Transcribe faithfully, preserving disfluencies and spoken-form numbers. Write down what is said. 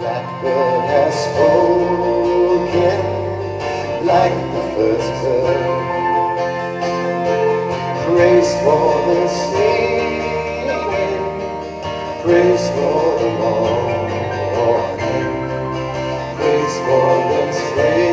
Blackbird has spoken like the first bird. Praise for the singing, praise for the morning, praise for the spring.